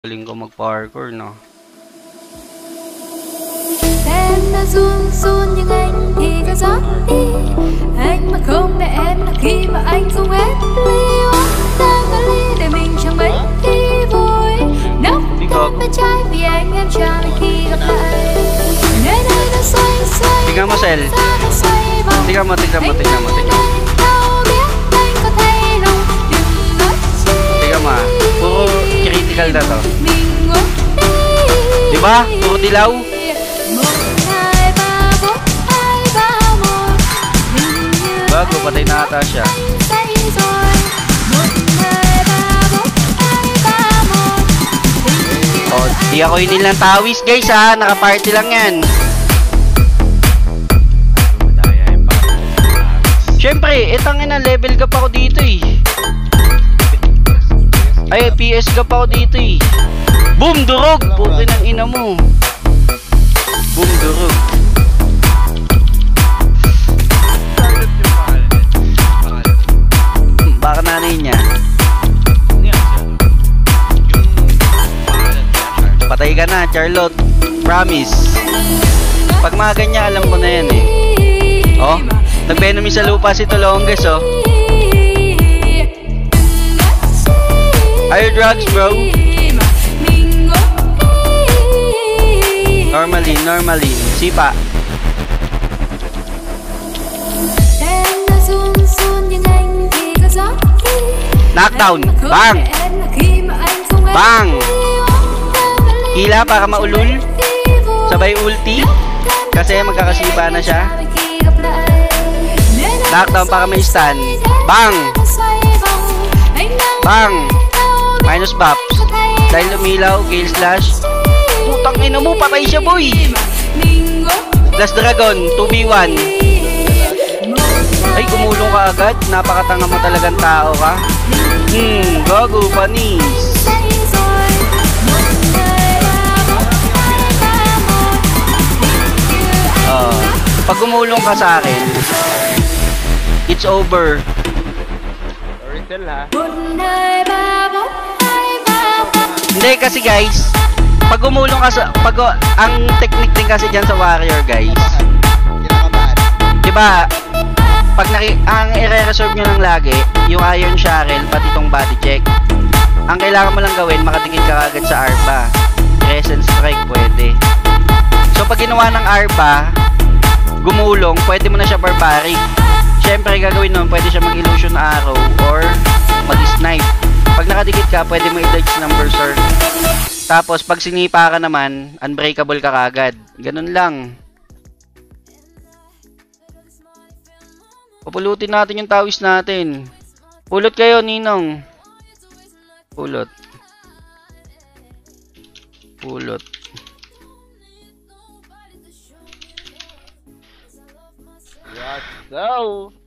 Galing ko mag-parkour, no? Em đã run run nhưng anh thì có gió đi. Anh mà không để em là khi mà anh không hết ly uống ta có ly để mình chẳng mấy khi vui. Nốc thêm bên trái vì anh em chàng khi gặp lại. Nơi đây nó xoay xoay. Tingnan mo, Sel. Tingnan mo. Tingnan mo, Tingnan mo. Puro critical na to. Diba? Puro dilaw. Bago, patay na ata siya. Oh, di ako hinil ng tawis, guys, ha. Naka-party lang yan. Siyempre, etangin na level gap ako dito, eh. Ay, PS gap ako dito, eh. Boom, durog! Puti ng ina mo. Boom, durog. Baka nanay niya. Patay ka na, Charlotte. Promise. Pag mga ganyan, alam ko na yan, eh. Oh, nag-venom sa lupa si Tolonges, oh. Are you drugs, bro? Normally. Sipa. Knockdown. Bang! Bang! Hila para maulul. Sabay ulti. Kasi magkakasiba na siya. Knockdown para may stun. Bang! Bang! Minus buffs. Dahil lumilaw, Gale Slash. Putang ina mo, patay siya, boy! Last Dragon, 2v1. Ay, gumulong ka agad. Napakatanga mo talagang tao ka. Gago, panis. Pag gumulong ka sa akin, it's over. Original, ha? Hindi kasi, guys, pag gumulong ka sa ang technique din kasi diyan sa warrior, guys. Diba? Pag ang i-reserve nyo lang lagi yung iron shackle pati itong body check. Ang kailangan mo lang gawin, makadikit ka agad sa Arba. Crescent strike pwede. So pag ginawa ng Arba, gumulong, pwede mo na siya barbaric. Syempre gagawin nun, pwede siya mag-illusion arrow or mag-snipe. Pag nakadikit ka, pwede mo i-dodge ng berserk. Tapos pag sinipa ka naman, unbreakable ka kagad. Ganun lang. Papulutin natin yung tawis natin. Pulot kayo, Ninong. Pulot. Let's go!